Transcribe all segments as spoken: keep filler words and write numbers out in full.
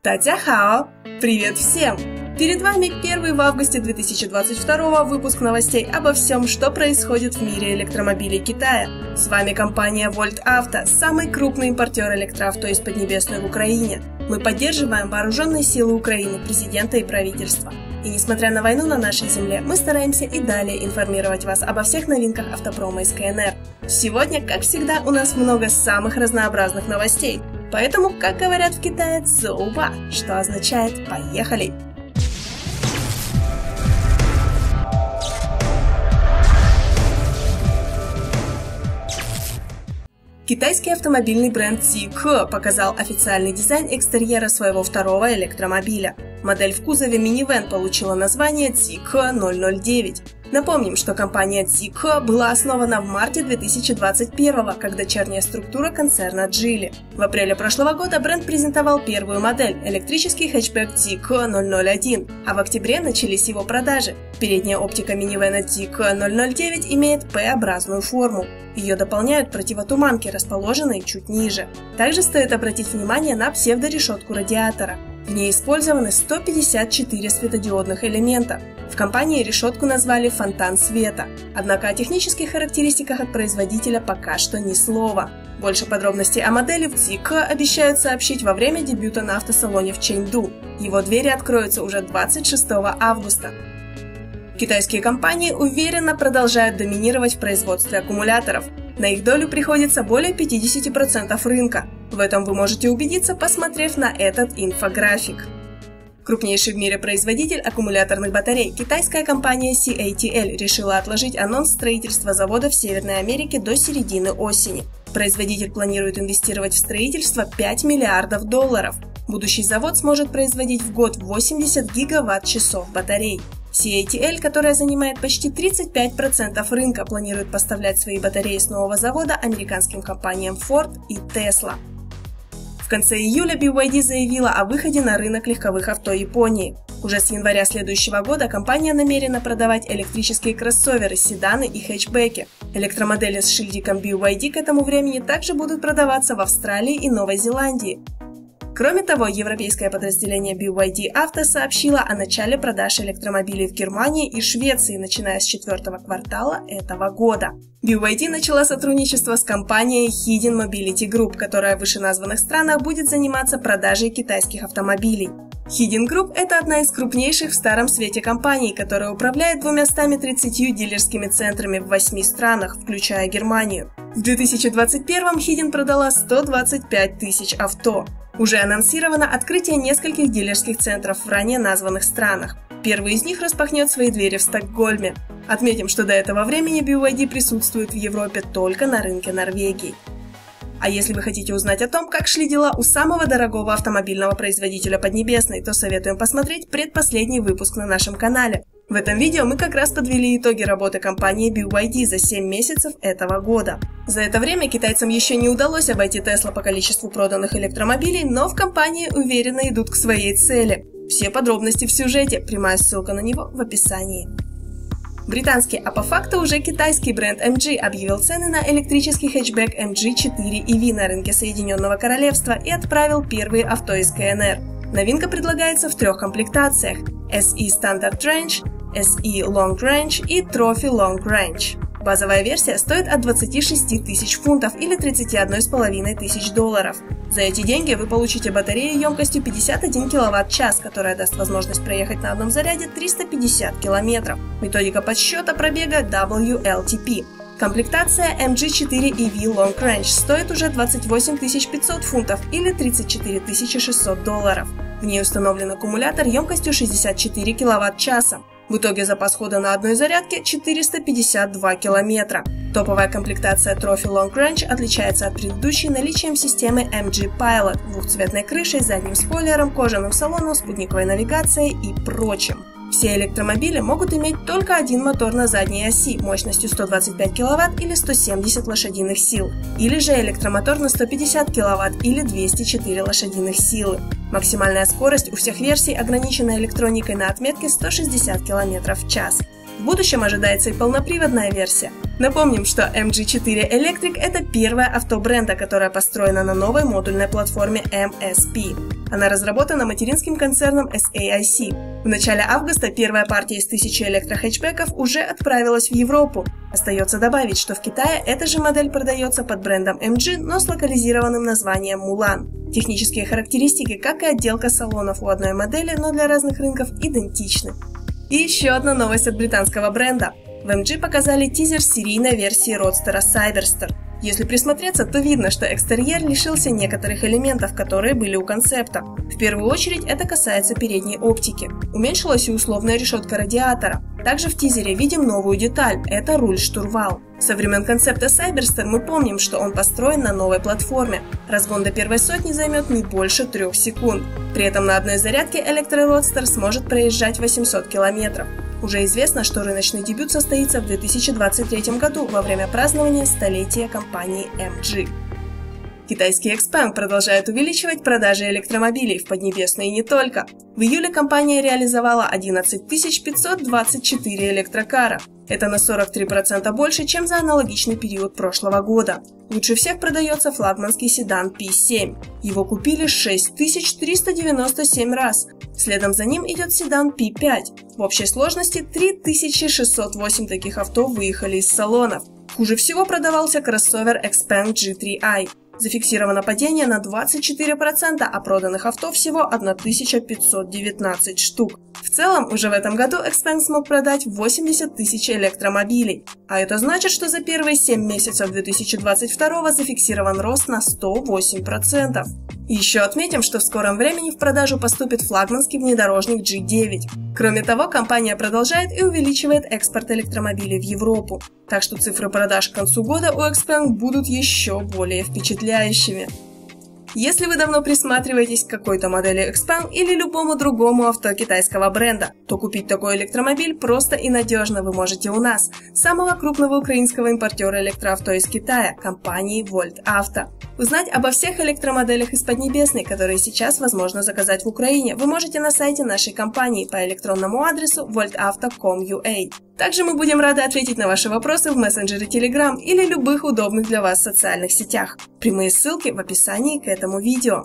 Татяхао! Привет всем! Перед вами первый в августе две тысячи двадцать второго выпуск новостей обо всем, что происходит в мире электромобилей Китая. С вами компания Volt Auto, самый крупный импортер электроавто из Поднебесной в Украине. Мы поддерживаем вооруженные силы Украины, президента и правительства. И несмотря на войну на нашей земле, мы стараемся и далее информировать вас обо всех новинках автопрома из КНР. Сегодня, как всегда, у нас много самых разнообразных новостей. Поэтому, как говорят в Китае, цзоуба, что означает «поехали». Китайский автомобильный бренд Zeekr показал официальный дизайн экстерьера своего второго электромобиля. Модель в кузове минивэн получила название Zeekr ноль ноль девять. Напомним, что компания Zeekr была основана в марте две тысячи двадцать первого, как дочерняя структура концерна Geely. В апреле прошлого года бренд презентовал первую модель – электрический хэтчбэк Zeekr ноль ноль один, а в октябре начались его продажи. Передняя оптика минивэна Zeekr ноль ноль девять имеет П-образную форму. Ее дополняют противотуманки, расположенные чуть ниже. Также стоит обратить внимание на псевдорешетку радиатора. В ней использованы сто пятьдесят четыре светодиодных элемента. В компании решетку назвали «фонтан света». Однако о технических характеристиках от производителя пока что ни слова. Больше подробностей о модели в Zeekr обещают сообщить во время дебюта на автосалоне в Чэньду. Его двери откроются уже двадцать шестого августа. Китайские компании уверенно продолжают доминировать в производстве аккумуляторов. На их долю приходится более пятидесяти процентов рынка. В этом вы можете убедиться, посмотрев на этот инфографик. Крупнейший в мире производитель аккумуляторных батарей, китайская компания си эй ти эл, решила отложить анонс строительства завода в Северной Америке до середины осени. Производитель планирует инвестировать в строительство пять миллиардов долларов. Будущий завод сможет производить в год восемьдесят гигаватт-часов батарей. си эй ти эл, которая занимает почти тридцать пять процентов рынка, планирует поставлять свои батареи с нового завода американским компаниям Ford и Tesla. В конце июля би вай ди заявила о выходе на рынок легковых авто Японии. Уже с января следующего года компания намерена продавать электрические кроссоверы, седаны и хэтчбеки. Электромодели с шильдиком би вай ди к этому времени также будут продаваться в Австралии и Новой Зеландии. Кроме того, европейское подразделение би вай ди Auto сообщило о начале продаж электромобилей в Германии и Швеции, начиная с четвертого квартала этого года. би вай ди начала сотрудничество с компанией Hidden Mobility Group, которая в вышеназванных странах будет заниматься продажей китайских автомобилей. Hidden Group – это одна из крупнейших в Старом Свете компаний, которая управляет двумястами тридцатью дилерскими центрами в восьми странах, включая Германию. В две тысячи двадцать первом Hidden продала сто двадцать пять тысяч авто. Уже анонсировано открытие нескольких дилерских центров в ранее названных странах. Первый из них распахнет свои двери в Стокгольме. Отметим, что до этого времени би вай ди присутствует в Европе только на рынке Норвегии. А если вы хотите узнать о том, как шли дела у самого дорогого автомобильного производителя Поднебесной, то советуем посмотреть предпоследний выпуск на нашем канале. В этом видео мы как раз подвели итоги работы компании би вай ди за семь месяцев этого года. За это время китайцам еще не удалось обойти Tesla по количеству проданных электромобилей, но в компании уверенно идут к своей цели. Все подробности в сюжете, прямая ссылка на него в описании. Британский, а по факту уже китайский бренд эм джи объявил цены на электрический хэтчбэк эм джи четыре и ви на рынке Соединенного Королевства и отправил первые авто из КНР. Новинка предлагается в трех комплектациях – эс и Standard Range, эс и Long Range и Trophy Long Range. Базовая версия стоит от двадцати шести тысяч фунтов или тридцати одной с половиной тысяч долларов. За эти деньги вы получите батарею емкостью пятьдесят один киловатт-час, которая даст возможность проехать на одном заряде триста пятьдесят километров. Методика подсчета пробега дабл ю эл ти пи. Комплектация эм джи четыре и ви Long Range стоит уже двадцать восемь тысяч пятьсот фунтов или тридцать четыре тысячи шестьсот долларов. В ней установлен аккумулятор емкостью шестьдесят четыре киловатт-часа. В итоге запас хода на одной зарядке четыреста пятьдесят два километра. Топовая комплектация Trophy Long Range отличается от предыдущей наличием системы эм джи Pilot, двухцветной крышей, задним спойлером, кожаным салоном, спутниковой навигацией и прочим. Все электромобили могут иметь только один мотор на задней оси мощностью сто двадцать пять киловатт или сто семьдесят лошадиных сил, или же электромотор на сто пятьдесят киловатт или двести четыре лошадиных силы. Максимальная скорость у всех версий ограничена электроникой на отметке сто шестьдесят километров в час. В будущем ожидается и полноприводная версия. Напомним, что эм джи четыре Electric – это первое авто бренда, которое построено на новой модульной платформе эм эс пи. Она разработана материнским концерном эс эй ай си. В начале августа первая партия из тысячи электрохэтчбеков уже отправилась в Европу. Остается добавить, что в Китае эта же модель продается под брендом эм джи, но с локализированным названием Mulan. Технические характеристики, как и отделка салонов у одной модели, но для разных рынков идентичны. И еще одна новость от британского бренда. В эм джи показали тизер серийной версии родстера Cyberster. Если присмотреться, то видно, что экстерьер лишился некоторых элементов, которые были у концепта. В первую очередь это касается передней оптики. Уменьшилась и условная решетка радиатора. Также в тизере видим новую деталь – это руль-штурвал. Со времен концепта Cyberster мы помним, что он построен на новой платформе. Разгон до первой сотни займет не больше трех секунд. При этом на одной зарядке электрородстер сможет проезжать восемьсот километров. Уже известно, что рыночный дебют состоится в две тысячи двадцать третьем году во время празднования столетия компании эм джи. Китайский Xpeng продолжает увеличивать продажи электромобилей в Поднебесной и не только. В июле компания реализовала одиннадцать тысяч пятьсот двадцать четыре электрокара. Это на сорок три процента больше, чем за аналогичный период прошлого года. Лучше всех продается флагманский седан пи семь. Его купили шесть тысяч триста девяносто семь раз. Следом за ним идет седан пи пять. В общей сложности три тысячи шестьсот восемь таких авто выехали из салонов. Хуже всего продавался кроссовер Xpeng джи три ай. Зафиксировано падение на двадцать четыре процента, а проданных авто всего тысяча пятьсот девятнадцать штук. В целом, уже в этом году Xpeng смог продать восемьдесят тысяч электромобилей. А это значит, что за первые семь месяцев две тысячи двадцать второго зафиксирован рост на сто восемь процентов. Еще отметим, что в скором времени в продажу поступит флагманский внедорожник джи девять. Кроме того, компания продолжает и увеличивает экспорт электромобилей в Европу. Так что цифры продаж к концу года у Xpeng будут еще более впечатляющими. Если вы давно присматриваетесь к какой-то модели Xpeng или любому другому авто китайского бренда, то купить такой электромобиль просто и надежно вы можете у нас, самого крупного украинского импортера электроавто из Китая, компании Volt Auto. Узнать обо всех электромоделях из Поднебесной, которые сейчас возможно заказать в Украине, вы можете на сайте нашей компании по электронному адресу volt auto точка com точка ua. Также мы будем рады ответить на ваши вопросы в мессенджере Telegram или любых удобных для вас социальных сетях. Прямые ссылки в описании к этому видео.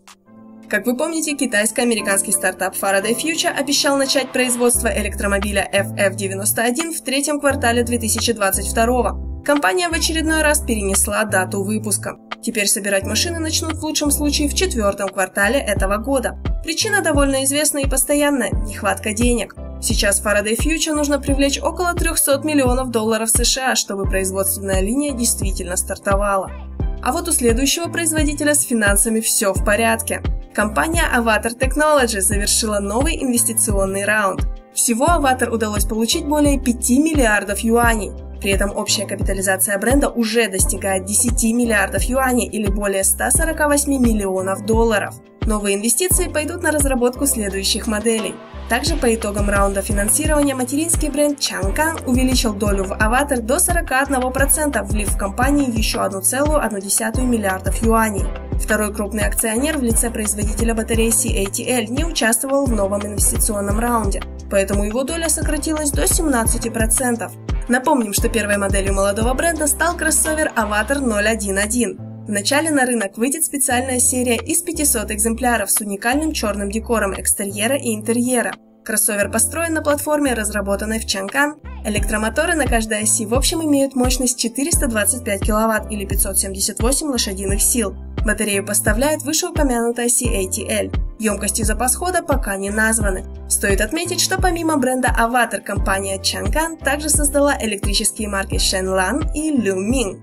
Как вы помните, китайско-американский стартап Faraday Future обещал начать производство электромобиля эф эф девяносто один в третьем квартале две тысячи двадцать второго. Компания в очередной раз перенесла дату выпуска. Теперь собирать машины начнут в лучшем случае в четвертом квартале этого года. Причина довольно известна и постоянная – нехватка денег. Сейчас Faraday Future нужно привлечь около трехсот миллионов долларов США, чтобы производственная линия действительно стартовала. А вот у следующего производителя с финансами все в порядке. Компания Avatar Technology завершила новый инвестиционный раунд. Всего Avatar удалось получить более пяти миллиардов юаней. При этом общая капитализация бренда уже достигает десяти миллиардов юаней или более ста сорока восьми миллионов долларов. Новые инвестиции пойдут на разработку следующих моделей. Также по итогам раунда финансирования материнский бренд Changan увеличил долю в Avatar до сорока одного процента, влив в компанию еще одна целая одна десятая миллиардов юаней. Второй крупный акционер в лице производителя батарей си эй ти эл не участвовал в новом инвестиционном раунде, поэтому его доля сократилась до семнадцати процентов. Напомним, что первой моделью молодого бренда стал кроссовер Avatar ноль один один. Вначале на рынок выйдет специальная серия из пятисот экземпляров с уникальным черным декором экстерьера и интерьера. Кроссовер построен на платформе, разработанной в Changan. Электромоторы на каждой оси в общем имеют мощность четыреста двадцать пять киловатт или пятьсот семьдесят восемь лошадиных сил. Батарею поставляет вышеупомянутая си эй ти эл. Емкость и запас хода пока не названы. Стоит отметить, что помимо бренда Avatar, компания Changan также создала электрические марки Shenlan и Luming.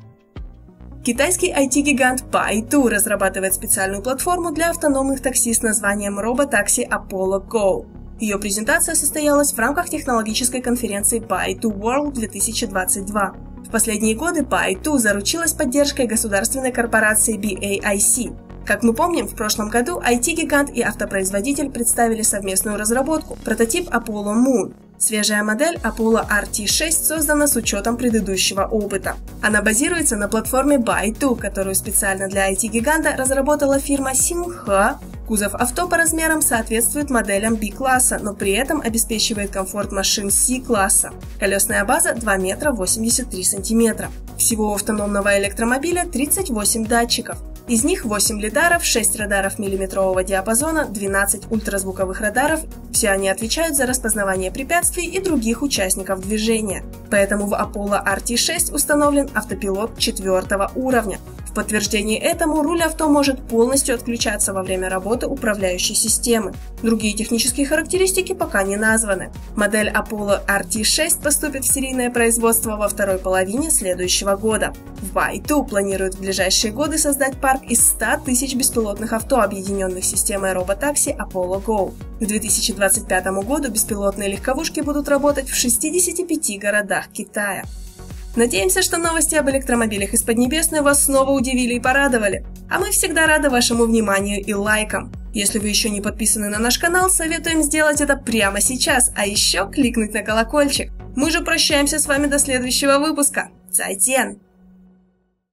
Китайский ай ти-гигант Baidu разрабатывает специальную платформу для автономных такси с названием роботакси Apollo Go. Ее презентация состоялась в рамках технологической конференции Baidu World две тысячи двадцать два. В последние годы Baidu заручилась поддержкой государственной корпорации би эй ай си. Как мы помним, в прошлом году ай ти-гигант и автопроизводитель представили совместную разработку – прототип Apollo Moon. Свежая модель Apollo ар ти шесть создана с учетом предыдущего опыта. Она базируется на платформе Baidu, которую специально для ай ти-гиганта разработала фирма Xinghe. Кузов авто по размерам соответствует моделям B-класса, но при этом обеспечивает комфорт машин C-класса. Колесная база два метра восемьдесят три сантиметра. Всего у автономного электромобиля тридцать восемь датчиков. Из них восемь лидаров, шесть радаров миллиметрового диапазона, двенадцать ультразвуковых радаров. Все они отвечают за распознавание препятствий и других участников движения. Поэтому в Apollo ар ти шесть установлен автопилот четвертого уровня. В подтверждение этому руль авто может полностью отключаться во время работы управляющей системы. Другие технические характеристики пока не названы. Модель Apollo ар ти шесть поступит в серийное производство во второй половине следующего года. Baidu планирует в ближайшие годы создать парк из ста тысяч беспилотных авто, объединенных системой роботакси Apollo Go. К две тысячи двадцать пятому году беспилотные легковушки будут работать в шестидесяти пяти городах Китая. Надеемся, что новости об электромобилях из Поднебесной вас снова удивили и порадовали. А мы всегда рады вашему вниманию и лайкам. Если вы еще не подписаны на наш канал, советуем сделать это прямо сейчас, а еще кликнуть на колокольчик. Мы же прощаемся с вами до следующего выпуска. Зайден!